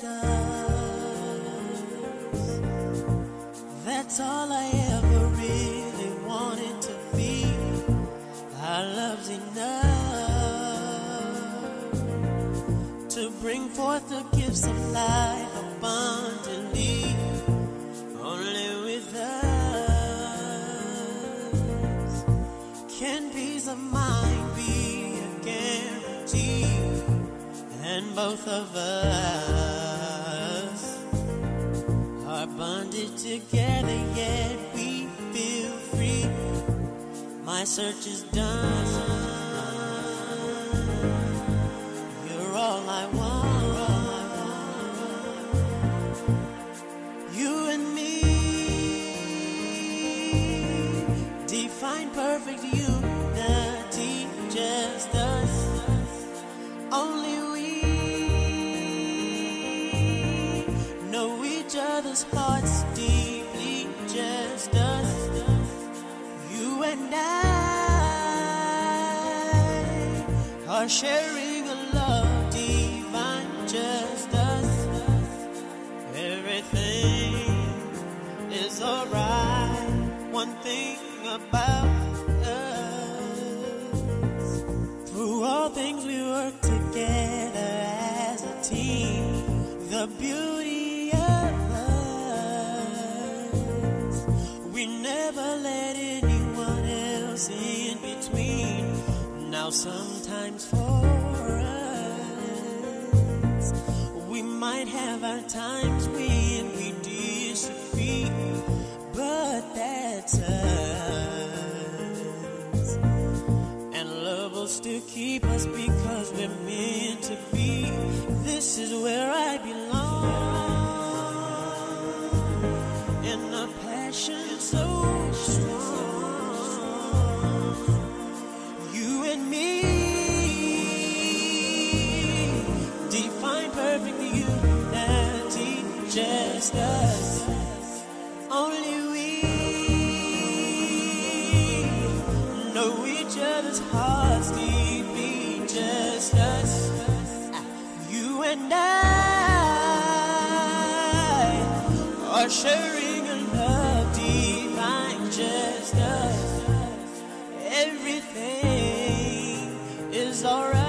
just us. That's all I ever really wanted to be. Our love's enough to bring forth the gifts of life abundantly. Only with us can peace of mind be a guarantee. And both of us are bonded together, yet we feel free. My search is done. You're all I want. You and me define perfect unity, just us. Only other's hearts deeply, just us. You and I are sharing a love divine, just us. Everything is alright. One thing about us, through all things we work together as a team. The beauty of we never let anyone else in between. Now sometimes for us, we might have our times when we disagree, but that's us. And love will still keep us because we're meant to be. This is where I belong. In a passion so strong, you and me define perfect unity, just us. Only we know each other's hearts deeply, just us. You and I are sharing a love divine, just us. Everything is alright.